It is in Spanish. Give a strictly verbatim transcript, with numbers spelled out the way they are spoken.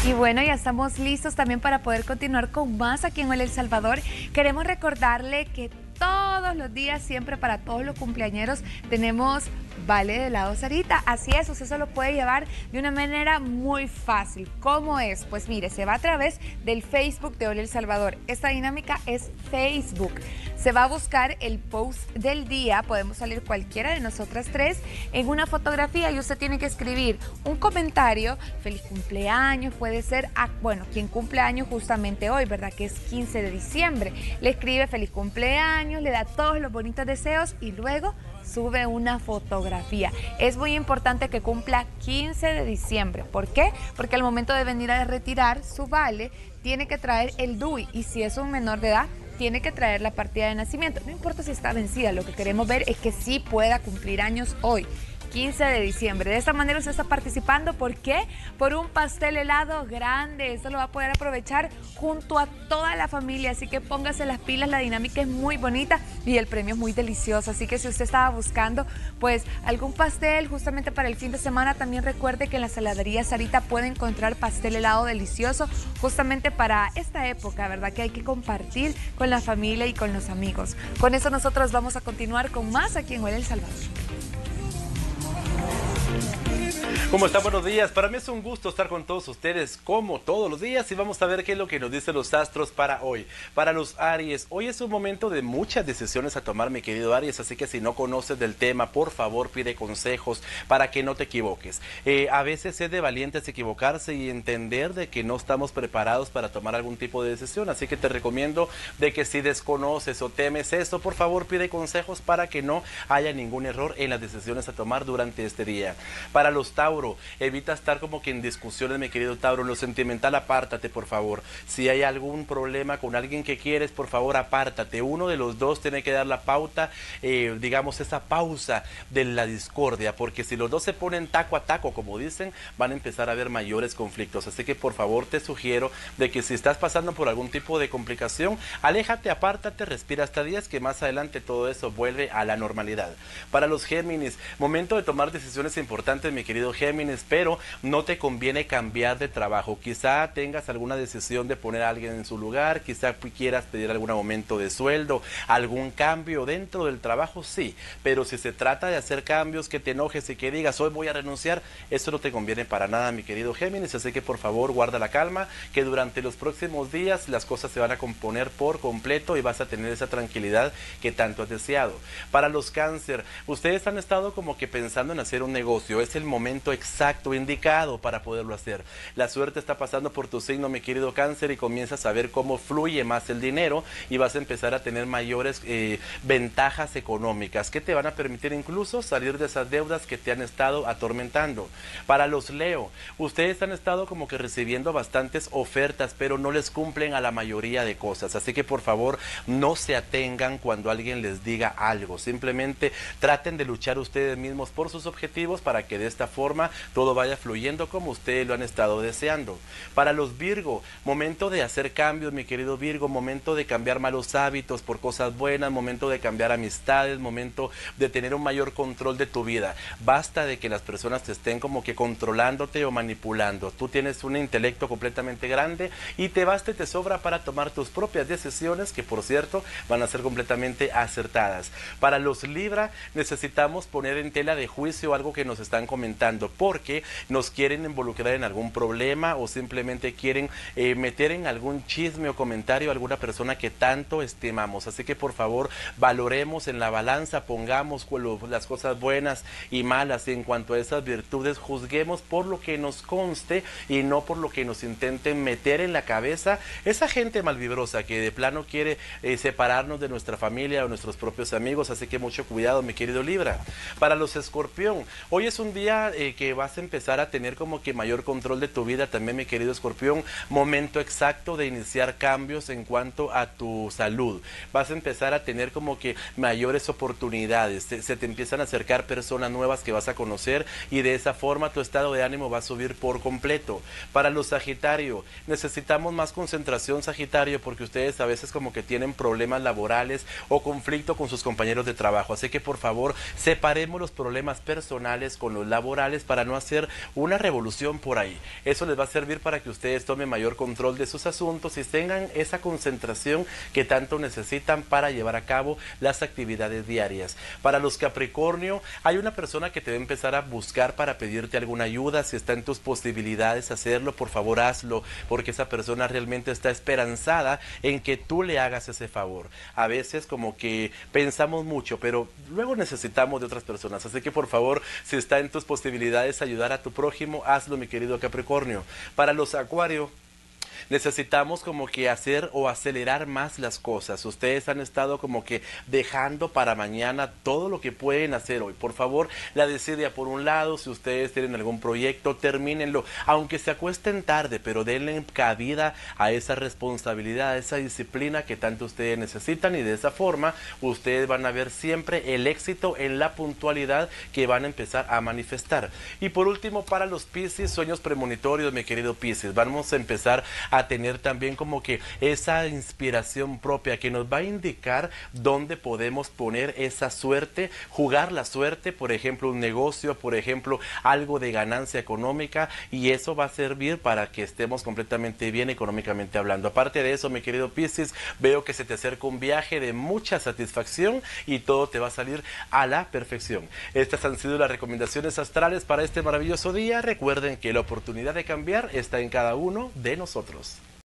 Y bueno, ya estamos listos también para poder continuar con más aquí en Hola El Salvador. Queremos recordarle que todos los días, siempre para todos los cumpleañeros, tenemos vale de helado Sarita. Así es, usted se lo puede llevar de una manera muy fácil. ¿Cómo es? Pues mire, se va a través del Facebook de Hola El Salvador. Esta dinámica es Facebook. Se va a buscar el post del día, podemos salir cualquiera de nosotras tres en una fotografía y usted tiene que escribir un comentario, feliz cumpleaños, puede ser, a, bueno, quien cumple años justamente hoy, ¿verdad? Que es quince de diciembre. Le escribe feliz cumpleaños, le da todos los bonitos deseos y luego sube una fotografía. Es muy importante que cumpla quince de diciembre. ¿Por qué? Porque al momento de venir a retirar su vale, tiene que traer el D U I y si es un menor de edad, tiene que traer la partida de nacimiento. No importa si está vencida, lo que queremos ver es que sí pueda cumplir años hoy, quince de diciembre. De esta manera usted está participando. ¿Por qué? Por un pastel helado grande. Esto lo va a poder aprovechar junto a toda la familia. Así que póngase las pilas, la dinámica es muy bonita y el premio es muy delicioso. Así que si usted estaba buscando pues algún pastel justamente para el fin de semana, también recuerde que en la heladería Sarita puede encontrar pastel helado delicioso justamente para esta época, ¿verdad? Que hay que compartir con la familia y con los amigos. Con eso nosotros vamos a continuar con más aquí en Hola El Salvador. ¿Cómo están? Buenos días. Para mí es un gusto estar con todos ustedes como todos los días y vamos a ver qué es lo que nos dicen los astros para hoy. Para los Aries, hoy es un momento de muchas decisiones a tomar, mi querido Aries, así que si no conoces del tema, por favor pide consejos para que no te equivoques. Eh, a veces es de valientes equivocarse y entender de que no estamos preparados para tomar algún tipo de decisión, así que te recomiendo de que si desconoces o temes esto, por favor pide consejos para que no haya ningún error en las decisiones a tomar durante este día. Para los Tauro, evita estar como que en discusiones, mi querido Tauro. En lo sentimental, apártate, por favor. Si hay algún problema con alguien que quieres, por favor, apártate. Uno de los dos tiene que dar la pauta, eh, digamos, esa pausa de la discordia, porque si los dos se ponen taco a taco, como dicen, van a empezar a haber mayores conflictos. Así que, por favor, te sugiero de que si estás pasando por algún tipo de complicación, aléjate, apártate, respira hasta diez, que más adelante todo eso vuelve a la normalidad. Para los Géminis, momento de tomar decisiones importantes, mi querido Géminis. Géminis, pero no te conviene cambiar de trabajo. Quizá tengas alguna decisión de poner a alguien en su lugar, quizá quieras pedir algún aumento de sueldo, algún cambio dentro del trabajo, sí, pero si se trata de hacer cambios, que te enojes y que digas hoy voy a renunciar, eso no te conviene para nada, mi querido Géminis, así que por favor guarda la calma, que durante los próximos días las cosas se van a componer por completo y vas a tener esa tranquilidad que tanto has deseado. Para los Cáncer, ustedes han estado como que pensando en hacer un negocio, es el momento exacto, indicado para poderlo hacer. La suerte está pasando por tu signo, mi querido Cáncer, y comienzas a ver cómo fluye más el dinero y vas a empezar a tener mayores eh, ventajas económicas que te van a permitir incluso salir de esas deudas que te han estado atormentando. Para los Leo, ustedes han estado como que recibiendo bastantes ofertas, pero no les cumplen a la mayoría de cosas, así que por favor no se atengan cuando alguien les diga algo, simplemente traten de luchar ustedes mismos por sus objetivos para que de esta forma todo vaya fluyendo como ustedes lo han estado deseando. Para los Virgo, momento de hacer cambios, mi querido Virgo, momento de cambiar malos hábitos por cosas buenas, momento de cambiar amistades, momento de tener un mayor control de tu vida. Basta de que las personas te estén como que controlándote o manipulando. Tú tienes un intelecto completamente grande y te basta y te sobra para tomar tus propias decisiones, que por cierto van a ser completamente acertadas. Para los Libra, necesitamos poner en tela de juicio algo que nos están comentando, porque nos quieren involucrar en algún problema o simplemente quieren eh, meter en algún chisme o comentario a alguna persona que tanto estimamos. Así que por favor valoremos en la balanza, pongamos las cosas buenas y malas y en cuanto a esas virtudes juzguemos por lo que nos conste y no por lo que nos intenten meter en la cabeza esa gente malvibrosa que de plano quiere eh, separarnos de nuestra familia o nuestros propios amigos. Así que mucho cuidado, mi querido Libra. Para los Escorpión, hoy es un día eh, que vas a empezar a tener como que mayor control de tu vida también, mi querido Escorpión. Momento exacto de iniciar cambios en cuanto a tu salud. Vas a empezar a tener como que mayores oportunidades, se, se te empiezan a acercar personas nuevas que vas a conocer y de esa forma tu estado de ánimo va a subir por completo. Para los Sagitario, necesitamos más concentración, Sagitario, porque ustedes a veces como que tienen problemas laborales o conflicto con sus compañeros de trabajo, así que por favor separemos los problemas personales con los laborales para no hacer una revolución por ahí. Eso les va a servir para que ustedes tomen mayor control de sus asuntos y tengan esa concentración que tanto necesitan para llevar a cabo las actividades diarias. Para los Capricornio, hay una persona que te va a empezar a buscar para pedirte alguna ayuda. Si está en tus posibilidades hacerlo, por favor hazlo, porque esa persona realmente está esperanzada en que tú le hagas ese favor. A veces como que pensamos mucho, pero luego necesitamos de otras personas, así que por favor, si está en tus posibilidades ayudar a tu prójimo, hazlo, mi querido Capricornio. Para los Acuario, necesitamos como que hacer o acelerar más las cosas. Ustedes han estado como que dejando para mañana todo lo que pueden hacer hoy. Por favor, la desidia por un lado. Si ustedes tienen algún proyecto, termínenlo, aunque se acuesten tarde, pero denle cabida a esa responsabilidad, a esa disciplina que tanto ustedes necesitan, y de esa forma ustedes van a ver siempre el éxito en la puntualidad que van a empezar a manifestar. Y por último, para los Piscis, sueños premonitorios, mi querido Piscis, vamos a empezar a tener también como que esa inspiración propia que nos va a indicar dónde podemos poner esa suerte, jugar la suerte, por ejemplo un negocio, por ejemplo algo de ganancia económica, y eso va a servir para que estemos completamente bien económicamente hablando. Aparte de eso, mi querido Piscis, veo que se te acerca un viaje de mucha satisfacción y todo te va a salir a la perfección. Estas han sido las recomendaciones astrales para este maravilloso día. Recuerden que la oportunidad de cambiar está en cada uno de nosotros.